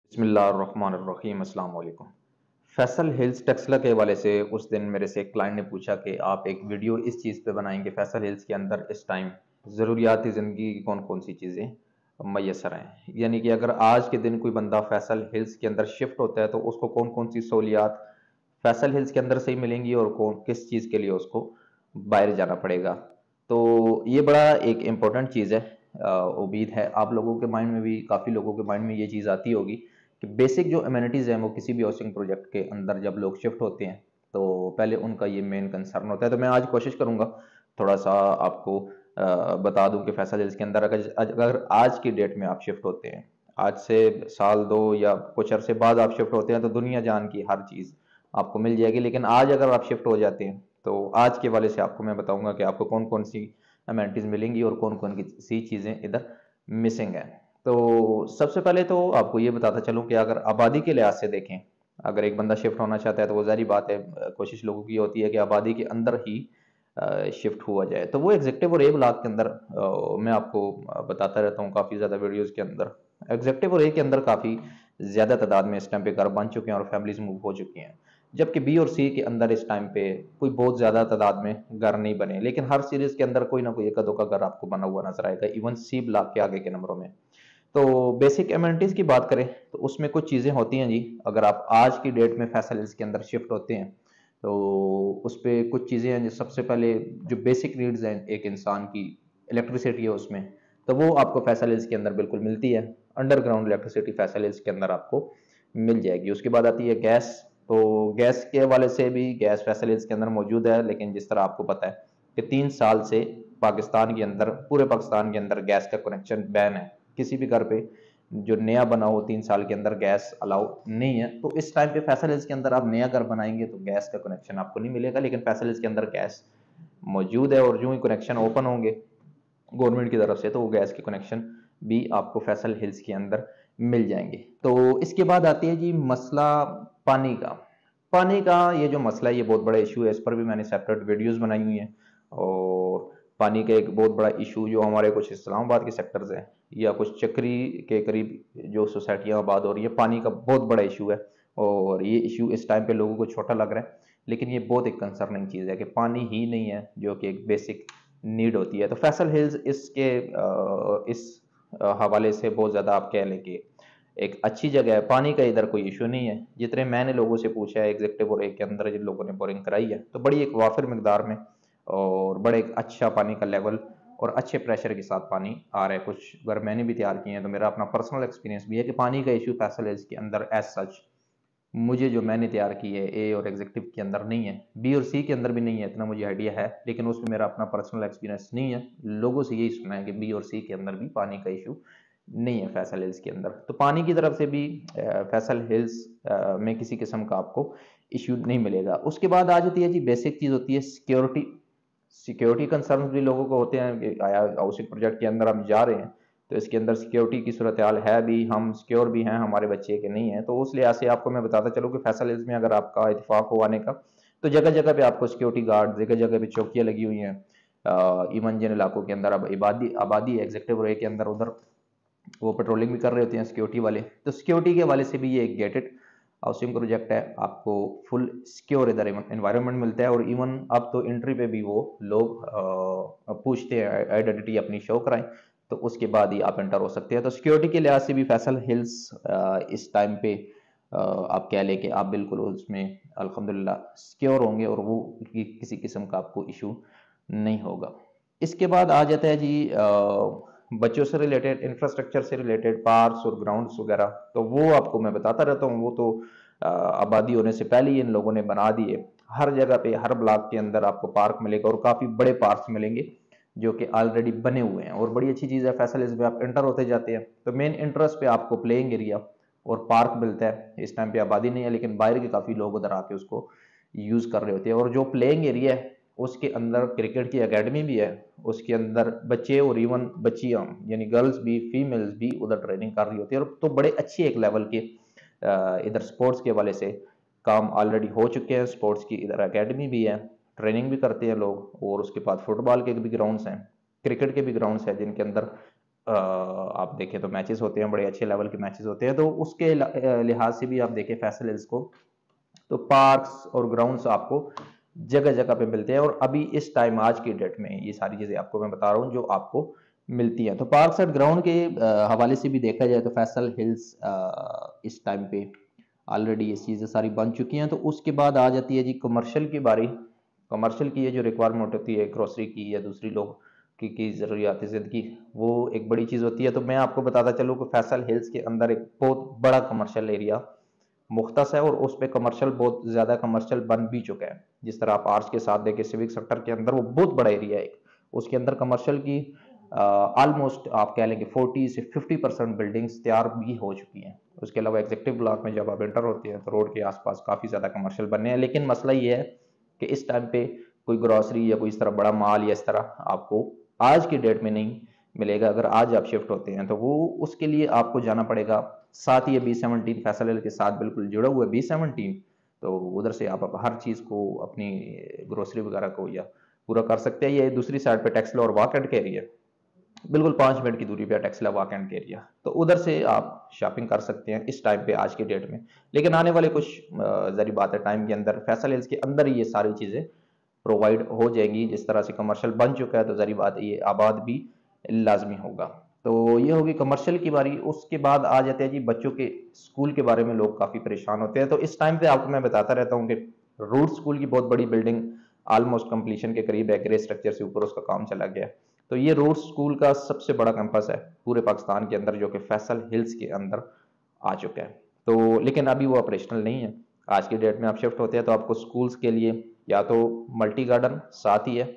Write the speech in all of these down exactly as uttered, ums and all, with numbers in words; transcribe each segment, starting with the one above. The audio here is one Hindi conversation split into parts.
बिस्मिल्लाहिर्रहमानिर्रहीम अस्सलाम वालेकुम। फैसल हिल्स टेक्सला के हवाले से उस दिन मेरे से एक क्लाइंट ने पूछा कि आप एक वीडियो इस चीज़ पे बनाएंगे फैसल हिल्स के अंदर इस टाइम ज़रूरियाती ज़िंदगी की कौन कौन सी चीज़ें मैसर हैं, यानी कि अगर आज के दिन कोई बंदा फैसल हिल्स के अंदर शिफ्ट होता है तो उसको कौन कौन सी सहूलियात फैसल हिल्स के अंदर से ही मिलेंगी और कौन किस चीज़ के लिए उसको बाहर जाना पड़ेगा। तो ये बड़ा एक इम्पोर्टेंट चीज़ है। अ, उम्मीद है आप लोगों के माइंड में भी, काफ़ी लोगों के माइंड में ये चीज़ आती होगी कि बेसिक जो अमेनिटीज़ हैं वो किसी भी हाउसिंग प्रोजेक्ट के अंदर जब लोग शिफ्ट होते हैं तो पहले उनका ये मेन कंसर्न होता है। तो मैं आज कोशिश करूंगा थोड़ा सा आपको अ, बता दूं कि फैसल हिल्स के अंदर अगर अगर आज की डेट में आप शिफ्ट होते हैं, आज से साल दो या कुछ अरसे बाद आप शिफ्ट होते हैं तो दुनिया जान की हर चीज़ आपको मिल जाएगी। लेकिन आज अगर आप शिफ्ट हो जाते हैं तो आज के वाले से आपको मैं बताऊंगा कि आपको कौन कौन सी अमेनिटीज मिलेंगी और कौन कौन सी चीज़ें इधर मिसिंग है। तो सबसे पहले तो आपको ये बताता चलूं कि अगर आबादी के लिहाज से देखें, अगर एक बंदा शिफ्ट होना चाहता है तो वो जारी बात है, अ, कोशिश लोगों की होती है कि आबादी के अंदर ही शिफ्ट हुआ जाए। तो वो एग्जेक्टिव और ए ब्लॉक के अंदर अ, मैं आपको अ, बताता रहता हूँ काफ़ी ज़्यादा वीडियोज़ के अंदर। एग्जेक्टिव और ए के अंदर काफ़ी ज़्यादा तादाद में इस टाइम पे घर बन चुके हैं और फैमिलीज मूव हो चुकी हैं, जबकि बी और सी के अंदर इस टाइम पे कोई बहुत ज़्यादा तादाद में घर नहीं बने, लेकिन हर सीरीज़ के अंदर कोई ना कोई एक दो का घर आपको बना हुआ नजर आएगा, इवन सी ब्लॉक के आगे के नंबरों में। तो बेसिक एमिनिटीज़ की बात करें तो उसमें कुछ चीज़ें होती हैं जी। अगर आप आज की डेट में फैसल हिल्स के अंदर शिफ्ट होते हैं तो उस पे कुछ चीज़ें हैं। जो सबसे पहले जो बेसिक नीड्स हैं एक इंसान की, इलेक्ट्रिसिटी है उसमें, तो वो आपको फैसल हिल्स के अंदर बिल्कुल मिलती है। अंडरग्राउंड इलेक्ट्रिसिटी फैसल हिल्स के अंदर आपको मिल जाएगी। उसके बाद आती है गैस। तो गैस के हवाले से भी गैस फैसल हिल्स के अंदर मौजूद है, लेकिन जिस तरह आपको पता है कि तीन साल से पाकिस्तान के अंदर, पूरे पाकिस्तान के अंदर गैस का कनेक्शन बैन है। किसी भी घर पे जो नया बना हो तीन साल के अंदर गैस अलाउ नहीं है। तो इस टाइम पे फैसल हिल्स के अंदर आप नया घर बनाएंगे तो गैस का कनेक्शन आपको नहीं मिलेगा, लेकिन फैसल हिल्स के अंदर गैस मौजूद है और जो ही कनेक्शन ओपन होंगे गवर्नमेंट की तरफ से तो वो गैस के कनेक्शन भी आपको फैसल हिल्स के अंदर मिल जाएंगे। तो इसके बाद आती है जी मसला पानी का। पानी का ये जो मसला है ये बहुत बड़ा इशू है, इस पर भी मैंने सेपरेट वीडियोस बनाई हुई हैं। और पानी का एक बहुत बड़ा इशू जो हमारे कुछ इस्लामाबाद के सेक्टर्स हैं या कुछ चक्री के करीब जो सोसाइटियां आबाद हो रही है, पानी का बहुत बड़ा इशू है। और ये इशू इस टाइम पे लोगों को छोटा लग रहा है, लेकिन ये बहुत एक कंसर्निंग चीज़ है कि पानी ही नहीं है जो कि एक बेसिक नीड होती है। तो फैसल हिल्स इसके अ, इस अ, हवाले से बहुत ज़्यादा आप कह लें कि एक अच्छी जगह है। पानी का इधर कोई इशू नहीं है। जितने मैंने लोगों से पूछा है एग्जेक्टिव और एक के अंदर जिन लोगों ने बोरिंग कराई है तो बड़ी एक वाफिर मकदार में और बड़े एक अच्छा पानी का लेवल और अच्छे प्रेशर के साथ पानी आ रहा है। कुछ अगर मैंने भी तैयार किए हैं तो मेरा अपना पर्सनल एक्सपीरियंस भी है कि पानी का इशू फैसल हिल्स के अंदर एज सच मुझे जो मैंने तैयार की है ए और एग्जीक्यूटिव के अंदर नहीं है, बी और सी के अंदर भी नहीं है, इतना मुझे आइडिया है, लेकिन उसमें मेरा अपना पर्सनल एक्सपीरियंस नहीं है। लोगों से यही सुना है कि बी और सी के अंदर भी पानी का इशू नहीं है फैसल हिल्स के अंदर। तो पानी की तरफ से भी फैसल हिल्स में किसी किस्म का आपको इशू नहीं मिलेगा। उसके बाद आ जाती है जी बेसिक चीज़ होती है सिक्योरिटी। सिक्योरिटी कंसर्न भी लोगों को होते हैं कि आया हाउसिंग प्रोजेक्ट के अंदर हम जा रहे हैं तो इसके अंदर सिक्योरिटी की सूरत हाल है भी, हम सिक्योर भी हैं, हमारे बच्चे के नहीं है। तो उस लिहाज से आपको मैं बताता चलूँ कि फैसल हिल्स में अगर आपका इतफाक हो आने का तो जगह जगह पे आपको सिक्योरिटी गार्ड, जगह जगह पे चौकियाँ लगी हुई हैं। इवन जिन इलाकों के अंदर अब आबादी आबादी एग्जेक्टिव रहे के अंदर उधर वो पेट्रोलिंग भी कर रहे होते हैं सिक्योरिटी वाले। तो सिक्योरिटी के हवाले से भी ये एक गेटेड हाउसिंग प्रोजेक्ट है, आपको फुल सिक्योर इधर एनवायरनमेंट मिलता है। और इवन अब तो एंट्री पे भी वो लोग अ, पूछते हैं आइडेंटिटी अपनी शो कराएं तो उसके बाद ही आप एंटर हो सकते हैं। तो सिक्योरिटी के लिहाज से भी फैसल हिल्स इस टाइम पे अ, आप कह लें कि आप बिल्कुल उसमें अल्हम्दुलिल्लाह सिक्योर होंगे और वो कि, किसी किस्म का आपको इशू नहीं होगा। इसके बाद आ जाता है जी अ, बच्चों से रिलेटेड, इंफ्रास्ट्रक्चर से रिलेटेड पार्क्स और ग्राउंड्स वगैरह। तो वो आपको मैं बताता रहता हूँ, वो तो अ, आबादी होने से पहले ही इन लोगों ने बना दिए। हर जगह पे हर ब्लॉक के अंदर आपको पार्क मिलेगा और काफ़ी बड़े पार्क्स मिलेंगे जो कि ऑलरेडी बने हुए हैं। और बड़ी अच्छी चीज़ है फैसल हिल्स में आप एंटर होते जाते हैं तो मेन इंटरेस्ट पे आपको प्लेइंग एरिया और पार्क मिलता है। इस टाइम पे आबादी नहीं है लेकिन बाहर के काफ़ी लोग उधर आके उसको यूज़ कर रहे होते हैं। और जो प्लेइंग एरिया है उसके अंदर क्रिकेट की एकेडमी भी है, उसके अंदर बच्चे और इवन बच्चियां यानी गर्ल्स भी, फीमेल्स भी उधर ट्रेनिंग कर रही होती है। और तो बड़े अच्छे एक लेवल के इधर स्पोर्ट्स के वाले से काम ऑलरेडी हो चुके हैं। स्पोर्ट्स की इधर एकेडमी भी है, ट्रेनिंग भी करते हैं लोग। और उसके बाद फुटबॉल के भी ग्राउंड्स हैं, क्रिकेट के भी ग्राउंड्स हैं जिनके अंदर अ, आप देखें तो मैचेस होते हैं, बड़े अच्छे लेवल के मैचेस होते हैं। तो उसके ला- अ, लिहाज से भी आप देखें फैसल हिल्स को, तो पार्क्स और ग्राउंड्स आपको जगह जगह पे मिलते हैं। और अभी इस टाइम आज की डेट में ये सारी चीजें आपको मैं बता रहा हूँ जो आपको मिलती हैं। तो पार्क्स एंड ग्राउंड के अ, हवाले से भी देखा जाए तो फैसल हिल्स अ, इस टाइम पे ऑलरेडी ये चीज़ें सारी बन चुकी हैं। तो उसके बाद आ जाती है जी कमर्शियल की बारी। कमर्शियल की ये जो रिक्वायरमेंट होती है ग्रोसरी की या दूसरी लोग की, की ज़रूरियात ज़िंदगी, वो एक बड़ी चीज़ होती है। तो मैं आपको बताता चलूँ कि फैसल हिल्स के अंदर एक बहुत बड़ा कमर्शियल एरिया मुख्तस है, और उस पे कमर्शियल बहुत ज़्यादा कमर्शियल बन भी चुका है। जिस तरह आप आर्ट्स के साथ देखें सिविक सेक्टर के अंदर वो बहुत बड़ा एरिया है एक, उसके अंदर कमर्शियल की ऑलमोस्ट आप कह लेंगे फोर्टी से फिफ्टी परसेंट बिल्डिंग्स तैयार भी हो चुकी हैं। उसके अलावा एग्जीक्यूटिव ब्लॉक में जब आप एंटर होते हैं तो रोड के आसपास काफ़ी ज़्यादा कमर्शियल बनने हैं। लेकिन मसला ये है कि इस टाइम पे कोई ग्रॉसरी या कोई इस तरह बड़ा माल या इस तरह आपको आज की डेट में नहीं मिलेगा। अगर आज आप शिफ्ट होते हैं तो वो उसके लिए आपको जाना पड़ेगा। साथ ही ये बी सेवनटीन फैसल के साथ बिल्कुल जुड़ा हुआ है बी सेवनटीन, तो उधर से आप हर चीज़ को अपनी ग्रोसरी वगैरह को या पूरा कर सकते हैं। ये दूसरी साइड पे टेक्सला और वाक एंड के एरिया, बिल्कुल पाँच मिनट की दूरी पे टेक्सला वाक एंड के एरिया, तो उधर से आप शॉपिंग कर सकते हैं इस टाइम पे आज की डेट में। लेकिन आने वाले कुछ जरी बात है टाइम के अंदर फैसल हिल्स के अंदर ही ये सारी चीज़ें प्रोवाइड हो जाएंगी। जिस तरह से कमर्शियल बन चुका है तो जरी बात है ये आबाद भी लाजमी होगा। तो ये होगी कमर्शियल की बारी। उसके बाद आ जाते हैं जी बच्चों के स्कूल के बारे में। लोग काफ़ी परेशान होते हैं, तो इस टाइम पे आपको मैं बताता रहता हूँ कि रूट स्कूल की बहुत बड़ी बिल्डिंग ऑलमोस्ट कंप्लीशन के करीब है, ग्रे स्ट्रक्चर से ऊपर उसका काम चला गया। तो ये रूट स्कूल का सबसे बड़ा कैंपस है पूरे पाकिस्तान के अंदर, जो कि फैसल हिल्स के अंदर आ चुका है। तो लेकिन अभी वो ऑपरेशनल नहीं है। आज की डेट में आप शिफ्ट होते हैं तो आपको स्कूल्स के लिए या तो मल्टी गार्डन साथ ही है,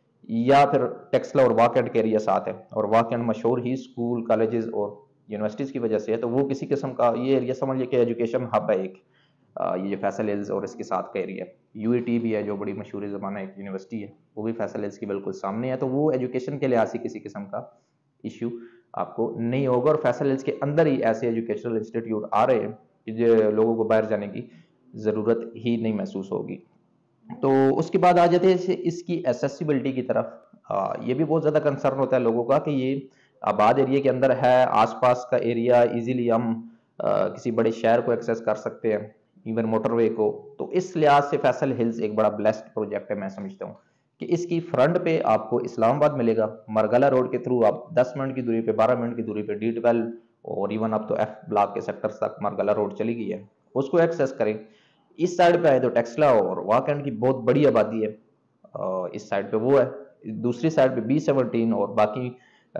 या फिर टेक्सला और वाक एंड के एरिया साथ है। और वाक एंड मशहूर ही स्कूल कॉलेजेस और यूनिवर्सिटीज़ की वजह से है। तो वो किसी किस्म का ये एरिया समझ लीजिए कि एजुकेशन हब है एक, अ, ये जो फैसल हिल्स और इसके साथ का एरिया। यूईटी भी है जो बड़ी मशहूर ज़माना एक यूनिवर्सिटी है, वो भी फैसल हिल्स के बिल्कुल सामने है। तो वो एजुकेशन के लिहाज से किसी किस्म का इश्यू आपको नहीं होगा। और फैसल हिल्स के अंदर ही ऐसे एजुकेशनल इंस्टीट्यूट आ रहे हैं कि जो लोगों को बाहर जाने की ज़रूरत ही नहीं महसूस होगी। तो उसके बाद आ जाते हैं इसकी एसेसिबिलिटी की तरफ। आ, ये भी बहुत ज़्यादा कंसर्न होता है लोगों का कि ये आबाद एरिया के अंदर है, आसपास का एरिया इजीली हम आ, किसी बड़े शहर को एक्सेस कर सकते हैं, इवन मोटरवे को। तो इस लिहाज से फैसल हिल्स एक बड़ा ब्लेस्ड प्रोजेक्ट है मैं समझता हूँ कि इसकी फ्रंट पे आपको इस्लामाबाद मिलेगा। मरगला रोड के थ्रू आप दस मिनट की दूरी पे, बारह मिनट की दूरी पे डी ट्वेल्व और इवन अब तो एफ ब्लॉक के सेक्टर्स तक मरगला रोड चली गई है, उसको एक्सेस करें। इस साइड पे आए तो टेक्सला और वाकैंड की बहुत बड़ी आबादी है, इस साइड पे वो है। दूसरी साइड पे बी सेवनटीन और बाकी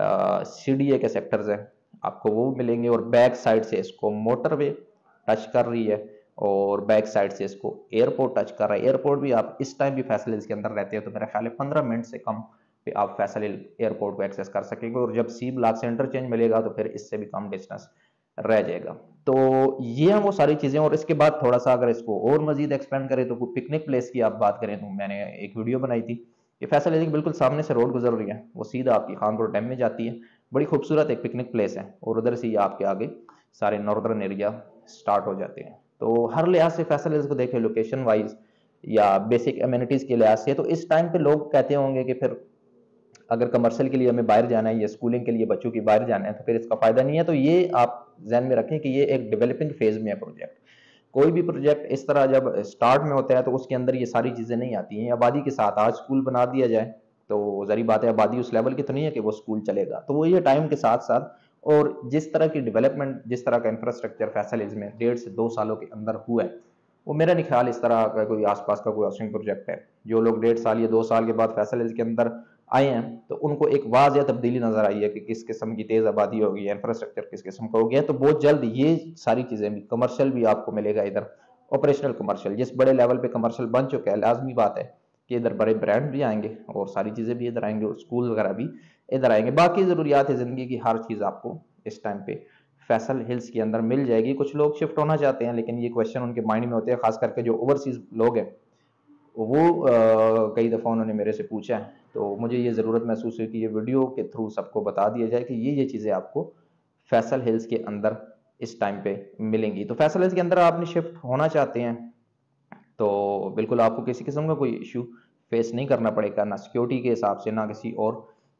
सी डी ए के सेक्टर्स हैं, आपको वो मिलेंगे। और बैक साइड से इसको मोटरवे टच कर रही है और बैक साइड से इसको एयरपोर्ट टच कर रहा है। एयरपोर्ट भी आप इस टाइम भी फैसल हिल्स के अंदर रहते हो तो मेरा ख्याल है पंद्रह मिनट से कम पे आप फैसल हिल एयरपोर्ट को एक्सेस कर सकेंगे। और जब सी ब्लॉक से इंटरचेंज मिलेगा तो फिर इससे भी कम डिस्टेंस रह जाएगा। तो ये हैं वो सारी चीजें। और इसके बाद थोड़ा सा अगर इसको और मजीद एक्सपेंड करें तो पिकनिक प्लेस की आप बात करें तो मैंने एक वीडियो बनाई थी। ये फैसल हिल के बिल्कुल सामने से रोड गुजर रही है, वो सीधा आपकी खानपुर डैम में जाती है। बड़ी खूबसूरत एक पिकनिक प्लेस है और उधर से ही आपके आगे सारे नॉर्दर्न एरिया स्टार्ट हो जाते हैं। तो हर लिहाज से फैसल हिल्स को देखें, लोकेशन वाइज या बेसिक एम्यूनिटीज के लिहाज से, तो इस टाइम पे लोग कहते होंगे कि फिर अगर कमर्शियल के लिए हमें बाहर जाना है या स्कूलिंग के लिए बच्चों की बाहर जाना है तो फिर इसका फायदा नहीं है। तो ये आप जहन में रखें कि ये एक डेवलपिंग फेज में है प्रोजेक्ट। कोई भी प्रोजेक्ट इस तरह जब स्टार्ट में होता है तो उसके अंदर ये सारी चीजें नहीं आती हैं। आबादी के साथ आज स्कूल बना दिया जाए तो जरी बात है, आबादी उस लेवल की तो नहीं है कि वो स्कूल चलेगा। तो वो ये टाइम के साथ साथ और जिस तरह की डेवलपमेंट, जिस तरह का इंफ्रास्ट्रक्चर फैसल हिल्स में डेढ़ से दो सालों के अंदर हुआ है, वो मेरा नहीं ख्याल इस तरह का कोई आसपास का कोई हाउसिंग प्रोजेक्ट है। जो लोग डेढ़ साल या दो साल के बाद फैसल हिल्स के अंदर आए हैं तो उनको एक वाज़ तब्दीली नजर आई है कि किस किस्म की तेज आबादी हो गई है, इंफ्रास्ट्रक्चर किस किस्म का हो गया है। तो बहुत जल्द ये सारी चीजें भी, कमर्शियल भी आपको मिलेगा इधर, ऑपरेशनल कमर्शियल जिस बड़े लेवल पे कमर्शियल बन चुका है, लाजमी बात है कि इधर बड़े ब्रांड भी आएंगे और सारी चीजें भी इधर आएंगे और स्कूल वगैरह भी इधर आएंगे। बाकी जरूरियात है जिंदगी की हर चीज आपको इस टाइम पे फैसल हिल्स के अंदर मिल जाएगी। कुछ लोग शिफ्ट होना चाहते हैं लेकिन ये क्वेश्चन उनके माइंड में होते हैं, खास करके जो ओवरसीज लोग हैं वो अ, कई दफ़ा उन्होंने मेरे से पूछा है। तो मुझे ये ज़रूरत महसूस हुई कि ये वीडियो के थ्रू सबको बता दिया जाए कि ये ये चीज़ें आपको फैसल हिल्स के अंदर इस टाइम पे मिलेंगी। तो फैसल हिल्स के अंदर आपने शिफ्ट होना चाहते हैं तो बिल्कुल आपको किसी किस्म का कोई इशू फेस नहीं करना पड़ेगा, ना सिक्योरिटी के हिसाब से ना किसी और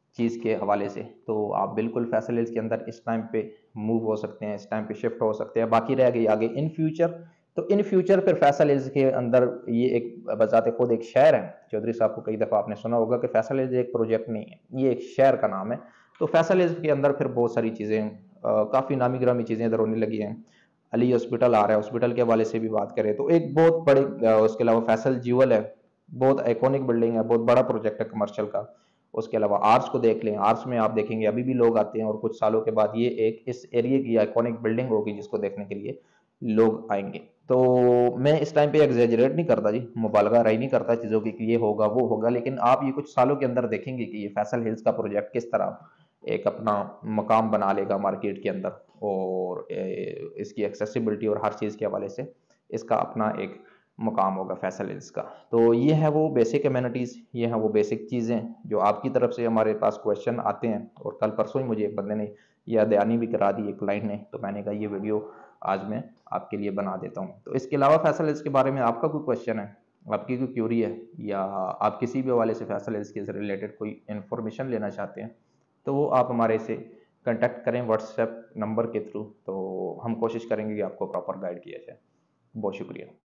चीज़ के हवाले से, तो आप बिल्कुल फैसल हिल्स के अंदर इस टाइम पे मूव हो सकते हैं, इस टाइम पे शिफ्ट हो सकते हैं। बाकी रह गई आगे इन फ्यूचर, तो इन फ्यूचर फिर फैसल हिल्स के अंदर ये एक बजाते खुद एक शहर है। चौधरी साहब को कई दफ़ा आपने सुना होगा कि फैसल हिल्स एक प्रोजेक्ट नहीं है, ये एक शहर का नाम है। तो फैसल हिल्स के अंदर फिर बहुत सारी चीज़ें, काफ़ी नामी गिरामी चीज़ें इधर होने लगी हैं। अली हॉस्पिटल आ रहा है, हॉस्पिटल के हवाले से भी बात करें तो एक बहुत बड़े, उसके अलावा फैसल ज्यूल है, बहुत आइकॉनिक बिल्डिंग है, बहुत बड़ा प्रोजेक्ट है कमर्शियल का। उसके अलावा आर्ट्स को देख लें, आर्ट्स में आप देखेंगे अभी भी लोग आते हैं और कुछ सालों के बाद ये एक इस एरिया की आइकॉनिक बिल्डिंग होगी जिसको देखने के लिए लोग आएंगे। तो मैं इस टाइम पे एग्जेजरेट नहीं करता जी, मुबालगा राय नहीं करता चीज़ों की कि ये होगा वो होगा, लेकिन आप ये कुछ सालों के अंदर देखेंगे कि ये फैसल हिल्स का प्रोजेक्ट किस तरह एक अपना मकाम बना लेगा मार्केट के अंदर, और ए, इसकी एक्सेसिबिलिटी और हर चीज़ के हवाले से इसका अपना एक मुकाम होगा फैसल हिल्स का। तो ये है वो बेसिक एमिनिटीज़, ये हैं वो बेसिक चीज़ें जो आपकी तरफ से हमारे पास क्वेश्चन आते हैं। और कल परसों ही मुझे एक बंदे ने याद दहानी भी करा दी, एक क्लाइंट ने, तो मैंने कहा ये वीडियो आज मैं आपके लिए बना देता हूँ। तो इसके अलावा फैसल हिल्स के बारे में आपका कोई क्वेश्चन है, आपकी कोई क्यूरी है, या आप किसी भी हवाले से फैसल हिल्स के रिलेटेड कोई इन्फॉर्मेशन लेना चाहते हैं, तो वो आप हमारे से कंटेक्ट करें व्हाट्सएप नंबर के थ्रू, तो हम कोशिश करेंगे कि आपको प्रॉपर गाइड किया जाए। बहुत शुक्रिया।